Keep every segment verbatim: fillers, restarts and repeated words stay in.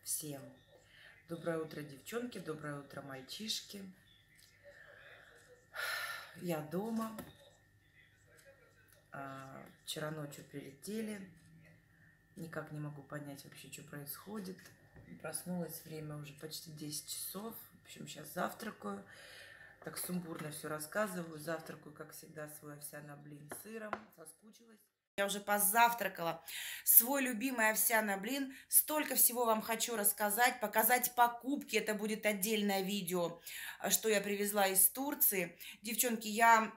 всем. Доброе утро, девчонки, доброе утро, мальчишки. Я дома. А, вчера ночью прилетели. Никак не могу понять вообще, что происходит. Проснулась, время уже почти десять часов. В общем, сейчас завтракаю. Так сумбурно все рассказываю. Завтракаю, как всегда, свой овсяный блин с сыром. Соскучилась. Я уже позавтракала. Свой любимый овсяный блин. Столько всего вам хочу рассказать, показать покупки. Это будет отдельное видео, что я привезла из Турции. Девчонки, я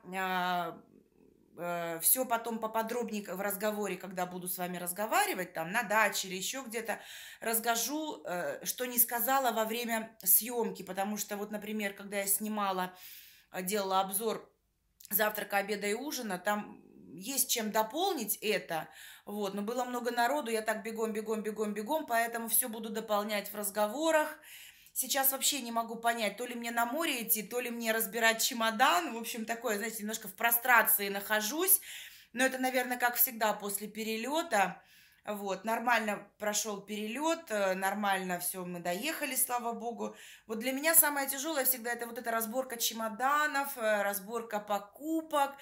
э, э, все потом поподробнее в разговоре, когда буду с вами разговаривать, там на даче или еще где-то, расскажу, э, что не сказала во время съемки. Потому что вот, например, когда я снимала, делала обзор завтрака, обеда и ужина, там есть чем дополнить это, вот, но было много народу, я так бегом, бегом, бегом, бегом, поэтому все буду дополнять в разговорах. Сейчас вообще не могу понять, то ли мне на море идти, то ли мне разбирать чемодан, в общем, такое, знаете, немножко в прострации нахожусь, но это, наверное, как всегда после перелета. Вот, нормально прошел перелет, нормально все, мы доехали, слава богу. Вот для меня самое тяжелое всегда это вот эта разборка чемоданов, разборка покупок.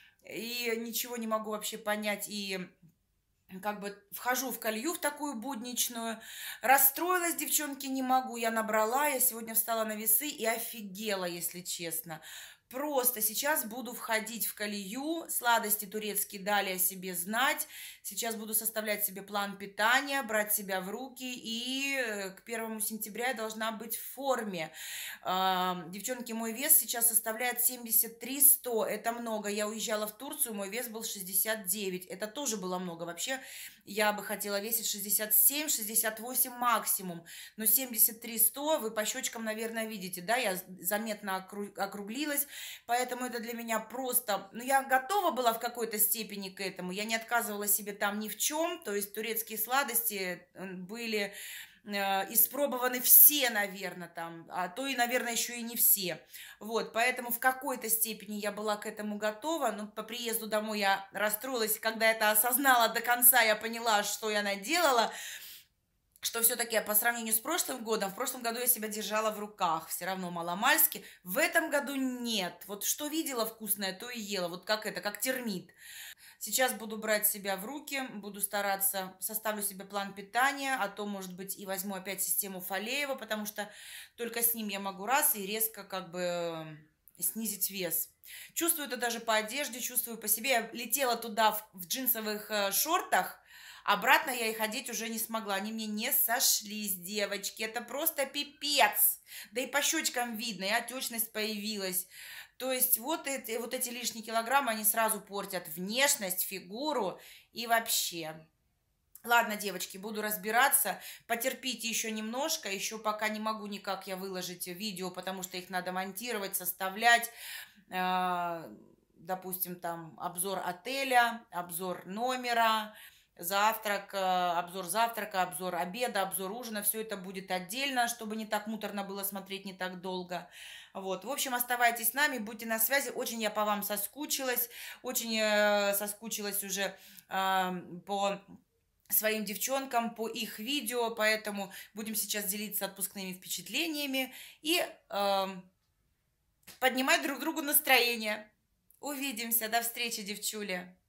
И ничего не могу вообще понять, и как бы вхожу в колею в такую будничную. Расстроилась, девчонки, не могу. Я набрала, я сегодня встала на весы и офигела, если честно. Просто сейчас буду входить в колею. Сладости турецкие дали о себе знать. Сейчас буду составлять себе план питания, брать себя в руки. И к первому сентября я должна быть в форме. Девчонки, мой вес сейчас составляет семьдесят три сто. Это много. Я уезжала в Турцию, мой вес был шестьдесят девять. Это тоже было много. Вообще, я бы хотела весить шестьдесят семь шестьдесят восемь максимум. Но семьдесят три сто вы по щечкам, наверное, видите, да? Я заметно округлилась. Поэтому это для меня просто... Ну, я готова была в какой-то степени к этому. Я не отказывала себе там ни в чем. То есть турецкие сладости были э, испробованы все, наверное, там. А то и, наверное, еще и не все. Вот, поэтому в какой-то степени я была к этому готова. Но по приезду домой я расстроилась. Когда это осознала до конца, я поняла, что я наделала. Что все-таки по сравнению с прошлым годом, в прошлом году я себя держала в руках, все равно маломальски. В этом году нет. Вот что видела вкусное, то и ела. Вот как это, как термит. Сейчас буду брать себя в руки, буду стараться, составлю себе план питания, а то, может быть, и возьму опять систему Фалеева, потому что только с ним я могу раз и резко как бы снизить вес. Чувствую это даже по одежде, чувствую по себе. Я летела туда в, в джинсовых э, шортах. Обратно я их одеть уже не смогла. Они мне не сошлись, девочки. Это просто пипец. Да и по щечкам видно, и отечность появилась. То есть вот эти, вот эти лишние килограммы, они сразу портят внешность, фигуру и вообще. Ладно, девочки, буду разбираться. Потерпите еще немножко. Еще пока не могу никак я выложить видео, потому что их надо монтировать, составлять. Допустим, там обзор отеля, обзор номера, завтрак, обзор завтрака, обзор обеда, обзор ужина. Все это будет отдельно, чтобы не так муторно было смотреть, не так долго. Вот. В общем, оставайтесь с нами, будьте на связи. Очень я по вам соскучилась. Очень э, соскучилась уже э, по своим девчонкам, по их видео. Поэтому будем сейчас делиться отпускными впечатлениями и э, поднимать друг другу настроение. Увидимся. До встречи, девчули.